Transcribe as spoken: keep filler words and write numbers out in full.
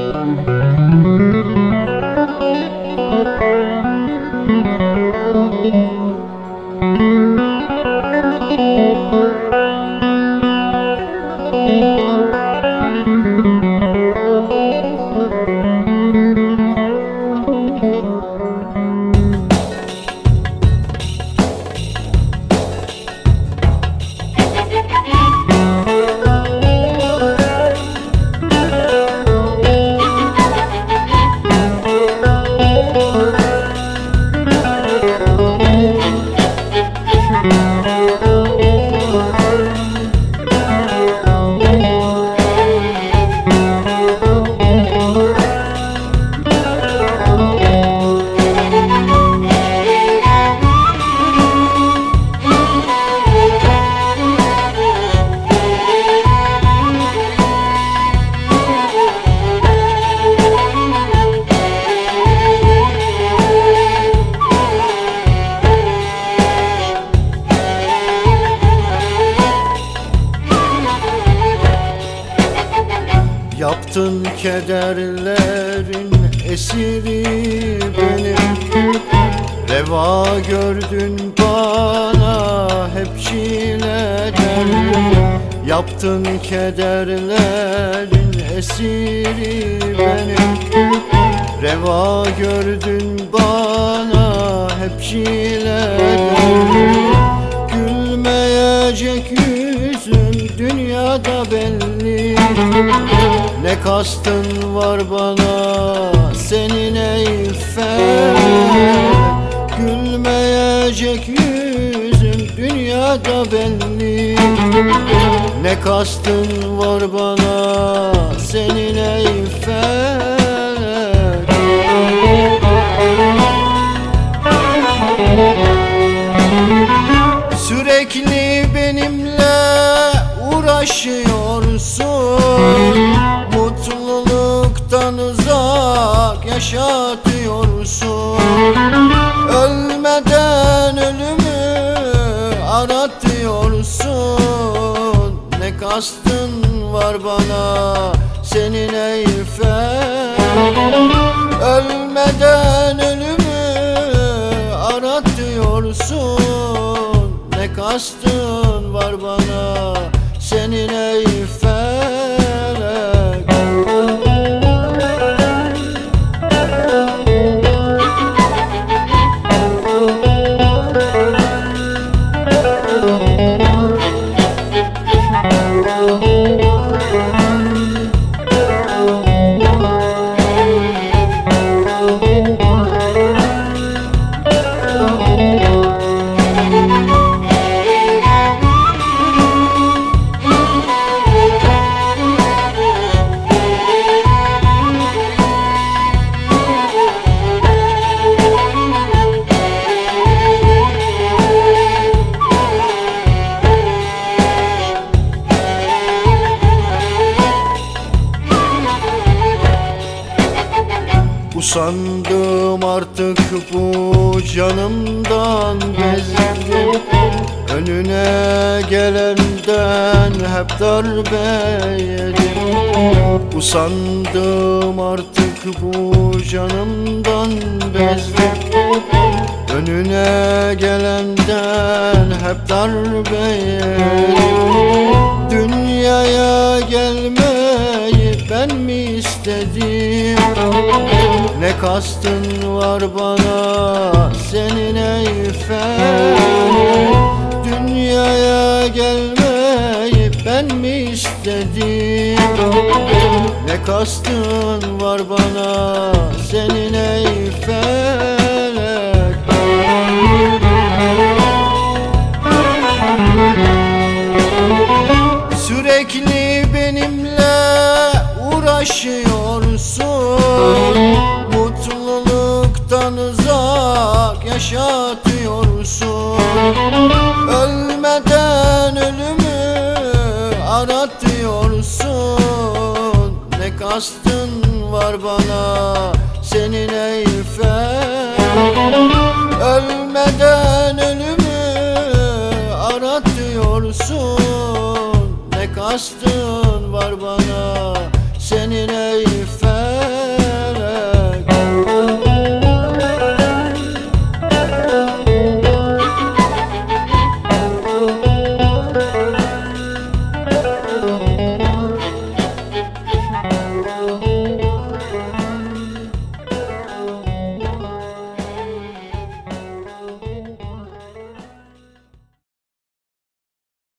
Yaptın kederlerin esiri benim, reva gördün bana hep çileler. Yaptın kederlerin esiri benim, reva gördün bana hep çileler. Gülmeyecek yüzün dünyada belli, ne kastın var bana senin ey felek. Gülmeyecek yüzün dünyada belli, ne kastın var bana senin ey felek. Sürekli benimle uğraşıyorsun, mutluluktan uzak yaşatıyorsun. Ölmeden ölümü aratıyorsun, ne kastın var bana senin ey felek. Ölmeden ölümü aratıyorsun, ne kastın var bana senin ey felek. Usandım artık bu canımdan bezdim, önüne gelenden hep darbe yedim. Usandım artık bu canımdan bezdim, önüne gelenden hep darbe yedim. Dünyaya gelmeyi ben mi istedim, ne kastın var bana senin ey felek. Dünyaya gelmeyi ben mi istedim, ne kastın var bana senin ey felek. Sürekli benimle uğraşıyorsun, mutluluktan uzak yaşatıyorsun. Ölmeden ölümü aratıyorsun, ne kastın var bana senin ey felek. Ölmeden ölümü aratıyorsun, ne kastın